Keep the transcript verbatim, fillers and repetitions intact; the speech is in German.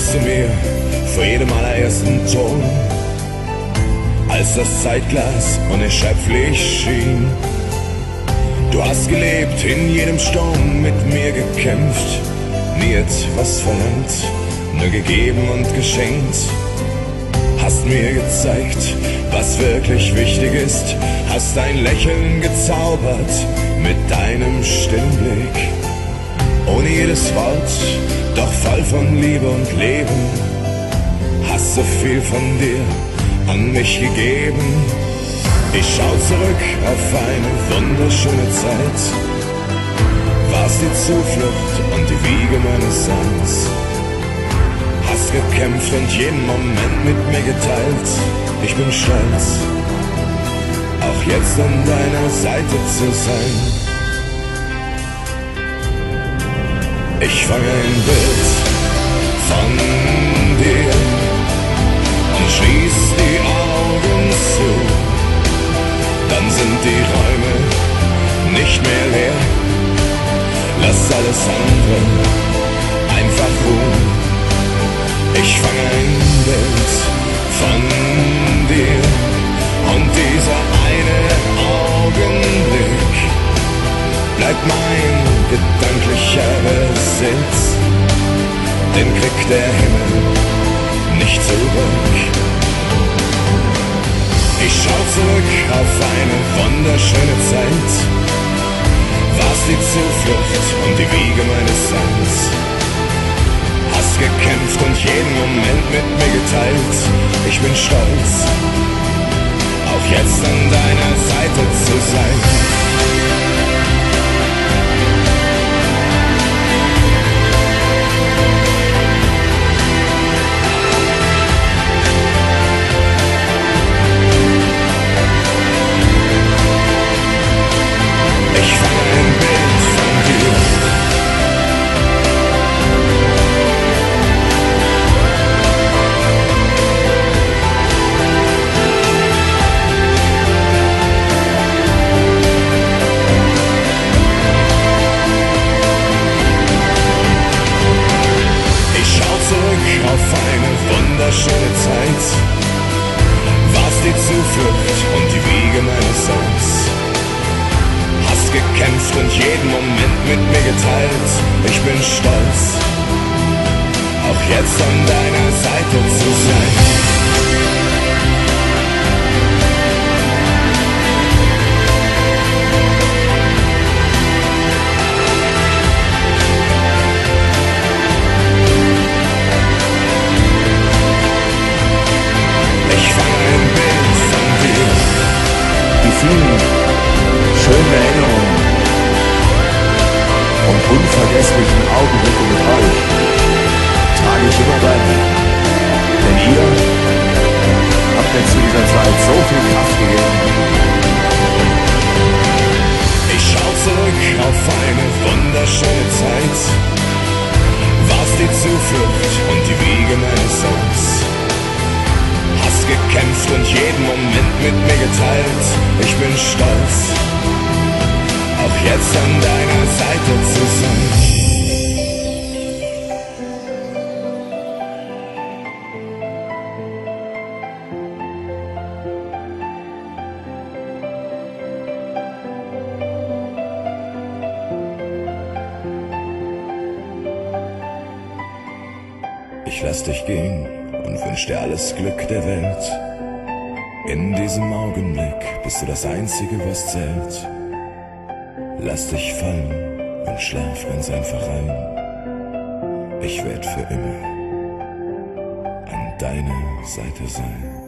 du mir vor jedem allerersten Ton, als das Zeitglas unerschöpflich schien. Du hast gelebt, in jedem Sturm mit mir gekämpft, nie etwas verlangt, nur gegeben und geschenkt. Hast mir gezeigt, was wirklich wichtig ist, hast dein Lächeln gezaubert mit deinem stillen Blick. Ohne jedes Wort, doch voll von Liebe und Leben, hast so viel von dir an mich gegeben. Ich schau zurück auf eine wunderschöne Zeit, warst die Zuflucht und die Wiege meines Seins. Hast gekämpft und jeden Moment mit mir geteilt. Ich bin stolz, auch jetzt an deiner Seite zu sein. Ich fange ein Bild von dir und schließ die Augen zu. Dann sind die Räume nicht mehr leer. Lass alles andere einfach ruhen. Ich fange ein Bild von dir und dieser eine Augenblick bleibt mein gedanklicher Besitz. Den kriegt der Himmel nicht zurück. Ich schau zurück auf eine wunderschöne Zeit, warst die Zuflucht und die Wiege meines Seins. Hast gekämpft und jeden Moment mit mir geteilt. Ich bin stolz, auch jetzt an deiner Seite zu sein. Ich fange ein Bild von dir auf eine wunderschöne Zeit, warst die Zuflucht und die Wiege meines Seins. Hast gekämpft und jeden Moment mit mir geteilt. Ich bin stolz, auch jetzt an deiner Seite zu sein. Vielen schönen Erinnerungen und unvergesslichen Augenblicke mit euch trage ich immer bei mir. Denn ihr habt mir zu dieser Zeit so viel Kraft gegeben. Ich schau zurück auf eine wunderschöne Zeit, warst die Zuflucht und die Wiege meines Seins. Hast gekämpft und jeden Moment mit mir geteilt. Ich bin stolz, auch jetzt an deiner Seite zu sein. Ich lass dich gehen und wünsch dir alles Glück der Welt. In diesem Augenblick bist du das Einzige, was zählt. Lass dich fallen und schlaf ganz einfach ein. Ich werd für immer an deiner Seite sein.